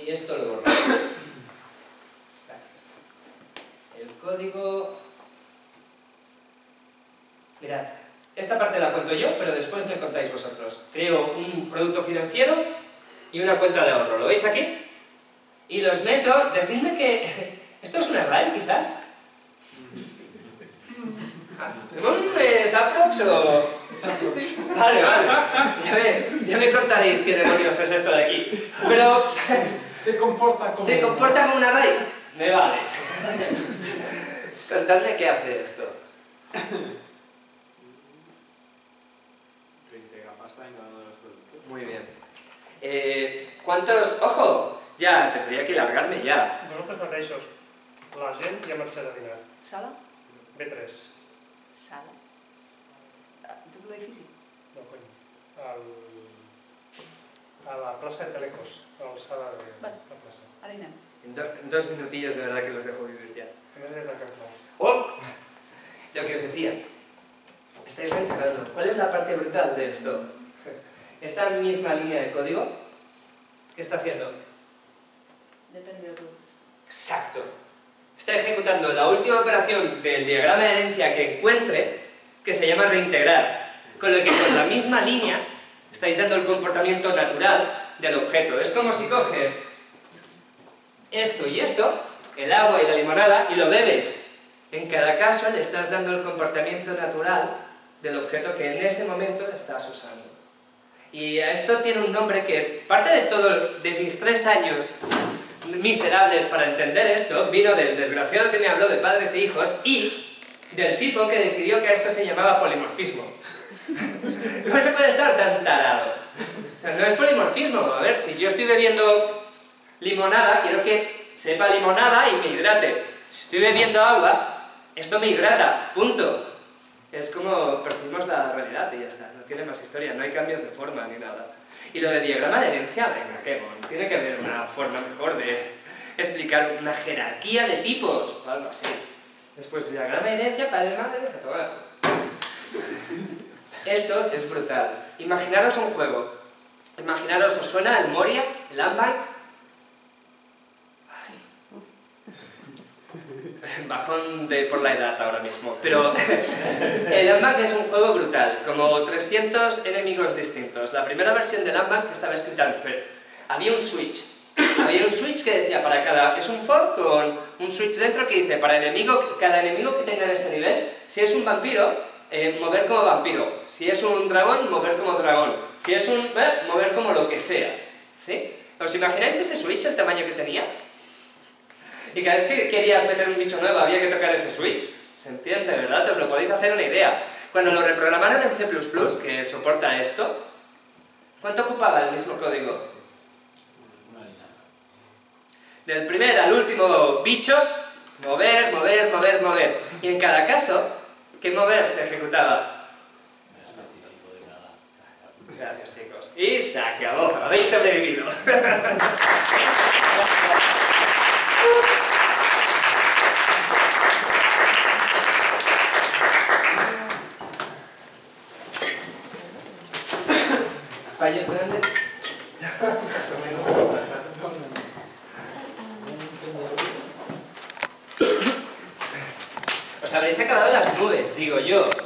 y esto lo borro. Gracias. El código... Mirad, esta parte la cuento yo, pero después me contáis vosotros. Creo un producto financiero y una cuenta de ahorro. ¿Lo veis aquí? Y los meto... Decidme que... ¿Esto es un array, quizás? ¿Es aprox o...? Vale, vale. Ya me contaréis qué demonios es esto de aquí. Pero... Se comporta como un array. Me vale. Contadle qué hace esto. Reintegra pasta en cada uno de los productos. Muy bien. ¿Cuántos...? ¡Ojo! Ya, tendría que largarme ya. Vosaltres mateixos, la gent ja ha marxat a dinar. Sala? B3. Sala? Tot l'edifici? No, cony. A la plaça de Telecos, a l'alçada de la plaça. Ara hi anem. En 2 minutillos de verdad que los dejo vivir ya. A més, he de tancar el pla. ¡Oh! Lo que os decía. Estáis reintegrando. ¿Cuál es la parte brutal de esto? Esta misma línea de código, ¿qué está haciendo? Depende de tu... Exacto. Está ejecutando la última operación del diagrama de herencia que encuentre, que se llama reintegrar. Con lo que con la misma línea estáis dando el comportamiento natural del objeto. Es como si coges esto y esto, el agua y la limonada, y lo bebes. En cada caso le estás dando el comportamiento natural del objeto que en ese momento estás usando. Y esto tiene un nombre que es parte de mis 3 años miserables para entender esto, vino del desgraciado que me habló de padres e hijos y del tipo que decidió que esto se llamaba polimorfismo. No se puede estar tan tarado. O sea, no es polimorfismo. A ver, si yo estoy bebiendo limonada, quiero que sepa limonada y me hidrate. Si estoy bebiendo agua, esto me hidrata, punto. Es como percibimos la realidad y ya está. No tiene más historia, no hay cambios de forma ni nada. Y lo de diagrama de herencia, venga, qué bueno, tiene que haber una forma mejor de explicar una jerarquía de tipos o algo así. Después, diagrama de herencia, padre, madre, todo. Esto es brutal. Imaginaros un juego. Imaginaros, ¿os suena el Moria, el Landbank? Bajón por la edad ahora mismo, pero el Landbank es un juego brutal, como 300 enemigos distintos. La primera versión del Landbank estaba escrita en C. Había un switch que decía para cada... Es un for con un switch dentro que dice para cada enemigo que tenga en este nivel, si es un vampiro, mover como vampiro, si es un dragón, mover como dragón, si es un... mover como lo que sea, ¿sí? ¿Os imagináis ese switch, el tamaño que tenía? Y cada vez que querías meter un bicho nuevo había que tocar ese switch. ¿Se entiende, verdad? Os lo podéis hacer una idea. Cuando lo reprogramaron en C++, que soporta esto, ¿cuánto ocupaba el mismo código? Una línea. Del primer al último bicho, mover, mover, mover, mover. Y en cada caso, ¿qué mover se ejecutaba? Gracias, chicos. Y se acabó. Habéis sobrevivido. ¿Fallos grandes? Os habréis acabado las nubes, digo yo.